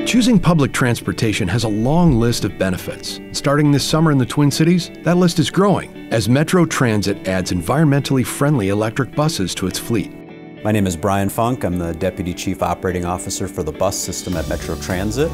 Choosing public transportation has a long list of benefits. Starting this summer in the Twin Cities, that list is growing as Metro Transit adds environmentally friendly electric buses to its fleet. My name is Brian Funk. I'm the Deputy Chief Operating Officer for the bus system at Metro Transit.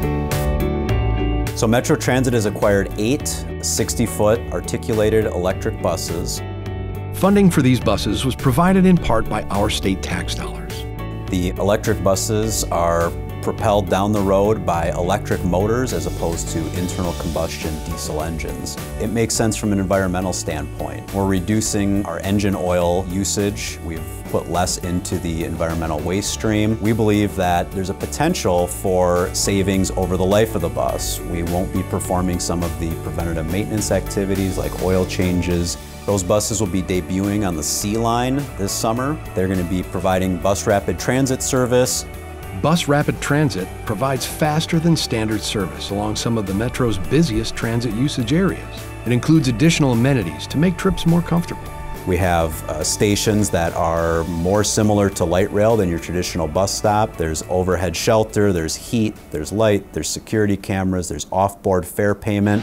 So Metro Transit has acquired 8 60-foot articulated electric buses. Funding for these buses was provided in part by our state tax dollars. The electric buses are propelled down the road by electric motors as opposed to internal combustion diesel engines. It makes sense from an environmental standpoint. We're reducing our engine oil usage. We've put less into the environmental waste stream. We believe that there's a potential for savings over the life of the bus. We won't be performing some of the preventative maintenance activities like oil changes. Those buses will be debuting on the C line this summer. They're going to be providing bus rapid transit service. Bus Rapid Transit provides faster than standard service along some of the Metro's busiest transit usage areas. It includes additional amenities to make trips more comfortable. We have stations that are more similar to light rail than your traditional bus stop. There's overhead shelter, there's heat, there's light, there's security cameras, there's off-board fare payment.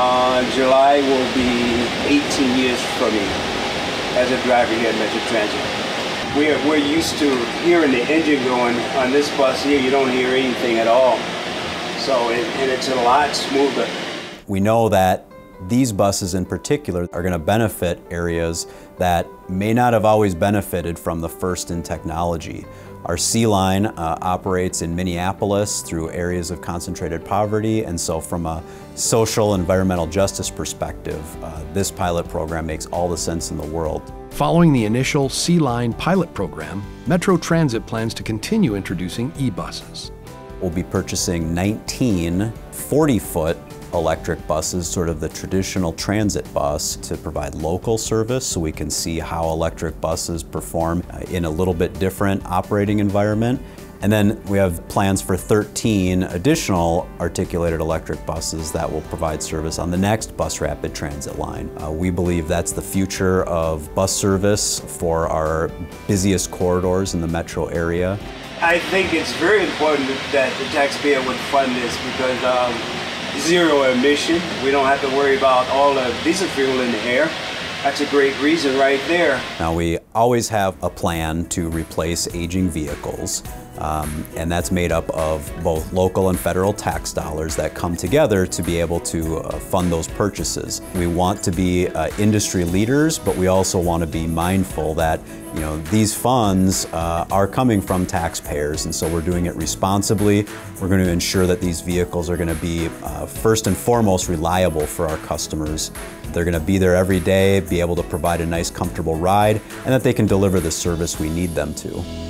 July will be 18 years for me as a driver here at Metro Transit. We're used to hearing the engine going. On this bus here, you don't hear anything at all. So, and it's a lot smoother. We know that these buses in particular are going to benefit areas that may not have always benefited from the first in technology. Our C line operates in Minneapolis through areas of concentrated poverty, and so from a social environmental justice perspective, this pilot program makes all the sense in the world. Following the initial C line pilot program, Metro Transit plans to continue introducing e-buses. We'll be purchasing 19 40-foot electric buses, sort of the traditional transit bus, to provide local service so we can see how electric buses perform in a little bit different operating environment. And then we have plans for 13 additional articulated electric buses that will provide service on the next bus rapid transit line. We believe that's the future of bus service for our busiest corridors in the metro area. I think it's very important that the taxpayer would fund this because zero emission. We don't have to worry about all the diesel fuel in the air. That's a great reason right there. Now, we always have a plan to replace aging vehicles, and that's made up of both local and federal tax dollars that come together to be able to fund those purchases. We want to be industry leaders, but we also want to be mindful that these funds are coming from taxpayers, and so we're doing it responsibly. We're going to ensure that these vehicles are going to be first and foremost reliable for our customers. They're going to be there every day, be able to provide a nice, comfortable ride, and that they can deliver the service we need them to.